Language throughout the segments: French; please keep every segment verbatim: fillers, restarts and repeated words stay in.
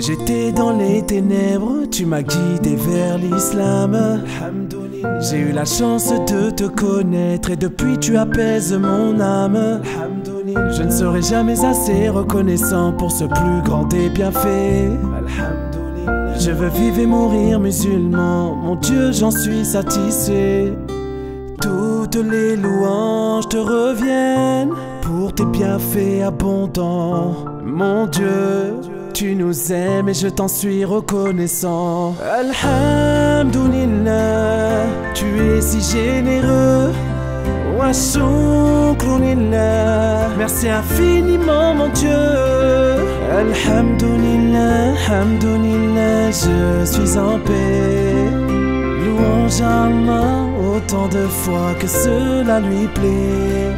J'étais dans les ténèbres, tu m'as guidé vers l'islam. J'ai eu la chance de te connaître et depuis tu apaises mon âme. Je ne serai jamais assez reconnaissant pour ce plus grand des bienfaits. Je veux vivre et mourir musulman, mon Dieu j'en suis satisfait. Toutes les louanges te reviennent pour tes bienfaits abondants. Mon Dieu, tu nous aimes et je t'en suis reconnaissant. Alhamdulillah, tu es si généreux. Wa shukrillah, merci infiniment mon Dieu. Alhamdulillah, alhamdulillah, je suis en paix. Louange à Allah autant de fois que cela lui plaît.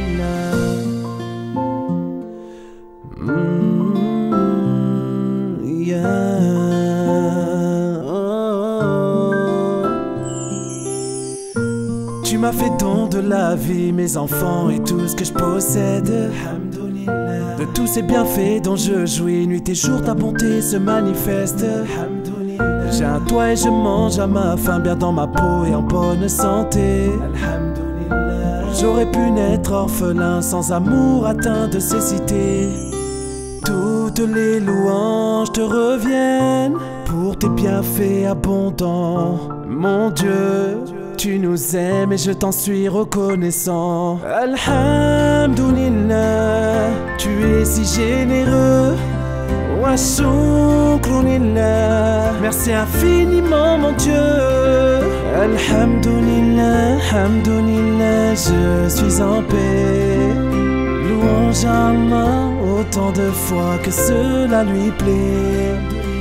Tu m'as fait don de la vie, mes enfants et tout ce que je possède. De tous ces bienfaits dont je jouis, nuit et jour ta bonté se manifeste. J'ai un toit et je mange à ma faim, bien dans ma peau et en bonne santé. J'aurais pu naître orphelin, sans amour atteint de cécité. Toutes les louanges te reviennent pour tes bienfaits abondants. Mon Dieu, tu nous aimes et je t'en suis reconnaissant. Alhamdulillah, tu es si généreux. Wa shukrillah, merci infiniment mon Dieu. Alhamdulillah, alhamdulillah, je suis en paix. Louange à Allah autant de fois que cela lui plaît.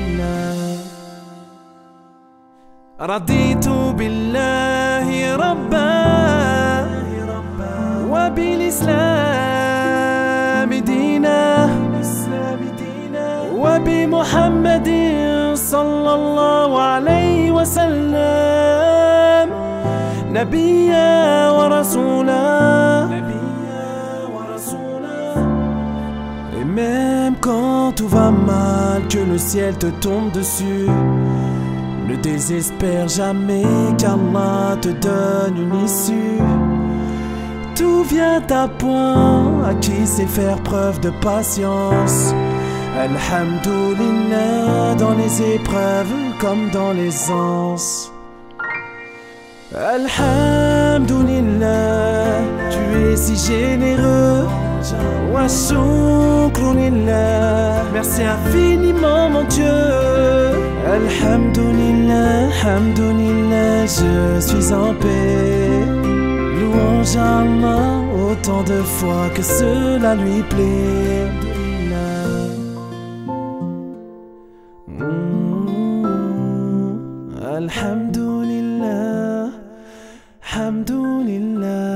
رضيت بالله ربا وبالإسلام دينا وبمحمد صلى الله عليه وسلم نبيا ورسولا. Et même quand tout va mal, que le ciel te tombe dessus, ne désespère jamais qu'Allah te donne une issue. Tout vient à point à qui sait faire preuve de patience. Alhamdulillah, dans les épreuves comme dans les anses. Alhamdulillah, tu es si généreux. Wa shukrillah, merci infiniment mon Dieu. Alhamdulillah, alhamdulillah, je suis en paix. Louange à Allah autant de fois que cela lui plaît. Alhamdulillah, alhamdulillah.